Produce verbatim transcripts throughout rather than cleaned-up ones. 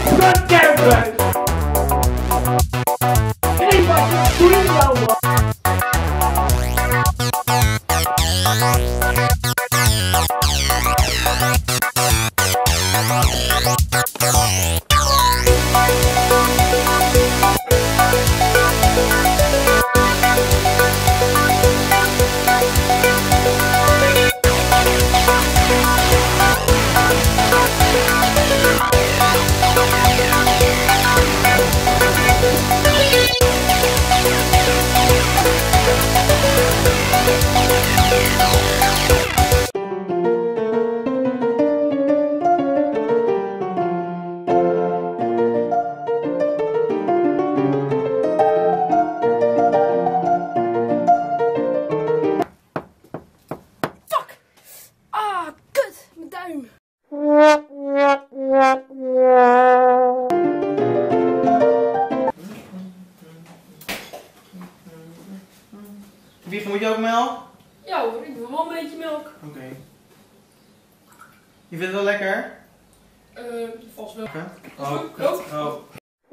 Kut campus! Hey, wat doe je nou, man? Wie moet je ook melk? Ja hoor, ik wil wel een beetje melk. Oké. Okay. Je vindt het wel lekker? Eh, uh, vast wel. Okay. Oh, oh. Oh.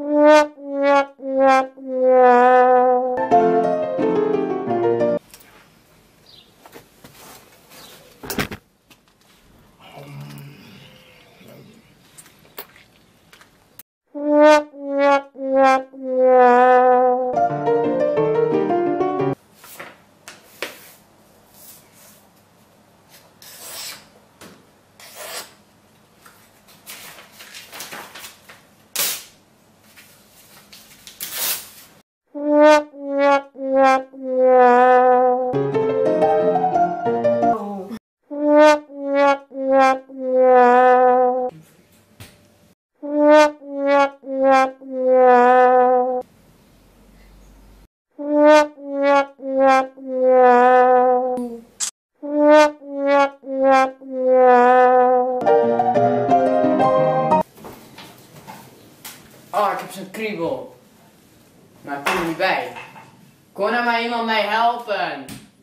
Oh, ik heb zo'n kriebel. Maar ik kom er niet bij. Kon er maar iemand mee helpen?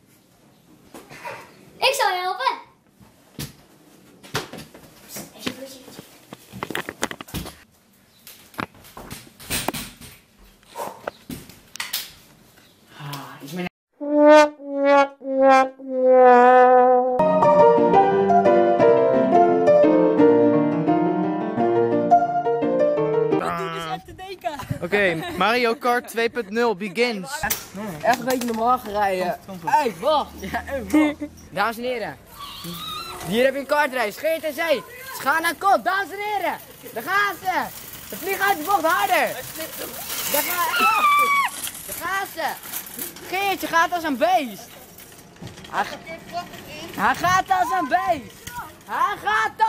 Ik zal je helpen. Ah, is mijn... Oké, okay, Mario Kart twee punt nul begins. Echt een beetje normaal gereden. Hé, wacht. Ja, wacht. Dames en heren. Hier heb je een kartreis. Geert en Zee. Ze gaan naar kop. Dames en heren. Daar gaan ze. De vliegen uit de bocht harder. Daar gaan, daar gaan ze. Geertje gaat als een beest. Hij, hij gaat als een beest. Hij gaat